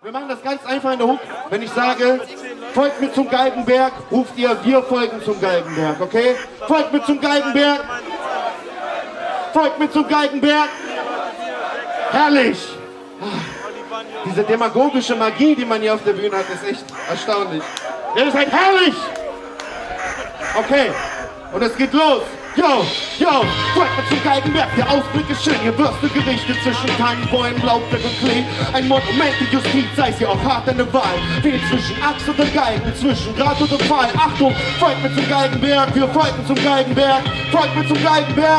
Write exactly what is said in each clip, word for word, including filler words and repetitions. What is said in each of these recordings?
Wir machen das ganz einfach in der Hook. Wenn ich sage, folgt mir zum Galgenberg, ruft ihr, wir folgen zum Galgenberg, okay? Folgt mir zum Galgenberg. Folgt mir zum Galgenberg. Herrlich. Diese demagogische Magie, die man hier auf der Bühne hat, ist echt erstaunlich. Ihr seid herrlich. Okay, und es geht los. Yo, yo, folgt mir zum Galgenberg, der Ausblick ist schön, hier wirst du gerichtet zwischen Tannenbäumen, Laubwerk und Klee. Ein Monument, die Justiz, sei sie auch hart eine Wahl. Wählt zwischen Axt oder Galgen, zwischen Draht oder Pfahl. Achtung, folgt mir zum Galgenberg, wir folgen zum Galgenberg. Folgt mir zum Galgenberg.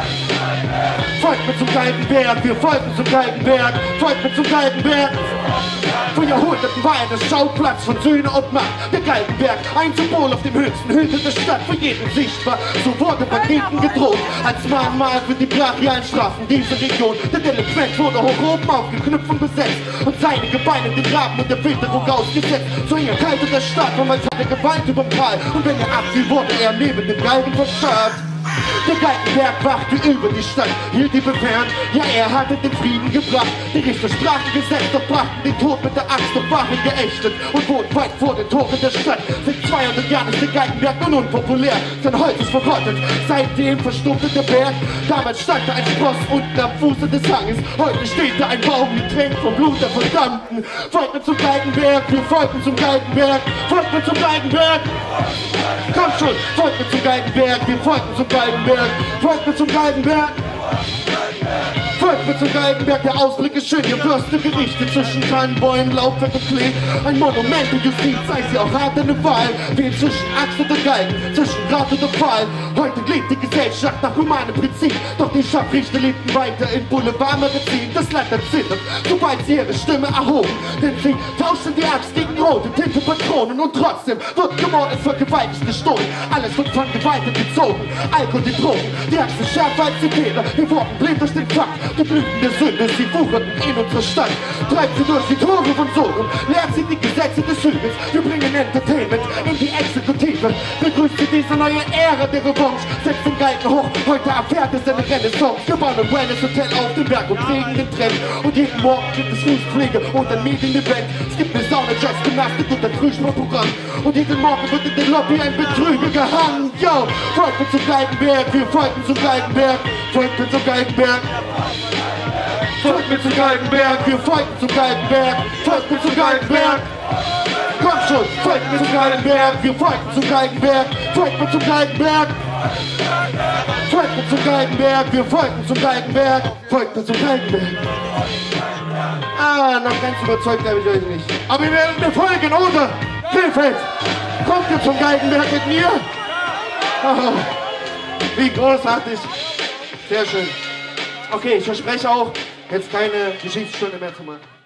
Folgt mir zum Galgenberg, wir folgen zum Galgenberg. Folgt mir zum Galgenberg. Vor Jahrhunderten war er der Schauplatz von Söhne und Macht. Der Galgenberg, ein Symbol auf dem höchsten Hügel der Stadt, für jeden sichtbar. So wurde Banditen gedroht, als Mahnmal für die brachialen Strafen dieser Region. Der Delinquent wurde hoch oben aufgeknüpft und besetzt und seine Gebeine den Graben und der Witterung ausgesetzt. So hing er kalt in der Stadt, und man hatte Gewalt überm Tal. Und wenn er abfiel, wurde er neben dem Galgen verstört. Der Galgenberg wachte über die Stadt, hielt die Befehl, ja er hatte den Frieden gebracht. Die Richter sprachen gesetzt, doch brachten den Tod mit der Axt, doch waren geächtet und wohnten weit vor den Toren der Stadt. Seit zweihundert Jahren ist der Galgenberg nun unpopulär, sein Holz ist verrottet, seitdem verstummte der Berg. Damals stand da ein Spross unten am Fuße des Hanges, heute steht da ein Baum getränkt vom Blut der Verdammten. Folgt mir zum Galgenberg, wir folgen zum Galgenberg. Folgt mir zum Galgenberg. Komm schon, folgt mir zum Galgenberg, wir folgen zum Galgenberg. Folgt mir zum Galgenberg. Folgt mir zum Galgenberg, der Ausblick ist schön, hier wirst du gerichtet zwischen Tannenbäumen, Laubwerk und Klee. Ein Monument der Justiz, sei sie auch hart eine Wahl. Wählt zwischen Axt oder Galgen, zwischen Draht oder Pfahl. Heute lebt die Gesellschaft nach humanem Prinzip, doch die Scharfrichter lebten weiter in Boulevardmagazin. Das Land erzittert, sobald sie ihre Stimme erhoben, denn sie tauschten die Axt gegen rote Tintepatronen. Und trotzdem wird gemordet, vergewaltigt, gestohlen. Alles wird von Gewalt gezogen, Alkohol, die Drogen. Die Axt ist schärfer als die Fehler, wir wurden blind durch den Fakt. Die Blüten der Sünde, sie wucherten in unsere Stadt. Treibt sie durch die Tore von Sodom, lehrt sie die Gesetze des Hügels. Wir bringen Entertainment in die Exekutive. Begrüßt sie diese neue Ära der Revanche. Setzt den Galgen hoch, heute erfährt es eine Renaissance. Wir bauen ein Wellness-Hotel auf dem Berg und pflegen den Trend. Und jeden Morgen gibt es Fußpflege und ein Medien-Event. Es gibt eine Sauna, Jazz, Gymnastik und ein Frühsportprogramm. Und jeden Morgen wird in der Lobby ein Betrüger gehangen. Yo, folgt mir zum Galgenberg, wir folgen zum Galgenberg. Folgt mir zum Galgenberg. Folgt mir zum Galgenberg, wir folgen zum Galgenberg. Folgt mir zum Galgenberg. Komm schon, folgt mir zum Galgenberg, wir folgen zum Galgenberg. Folgt mir zum Galgenberg. Folgt mir zum Galgenberg, wir folgen zum Galgenberg. Folgt mir zum Galgenberg. Ah, noch ganz überzeugt habe ich euch nicht. Aber ihr werdet mir folgen, oder? Krefeld, kommt ihr zum Galgenberg mit mir? Oh, wie großartig. Sehr schön. Okay, ich verspreche auch, jetzt keine Geschichtsstunde mehr zu machen.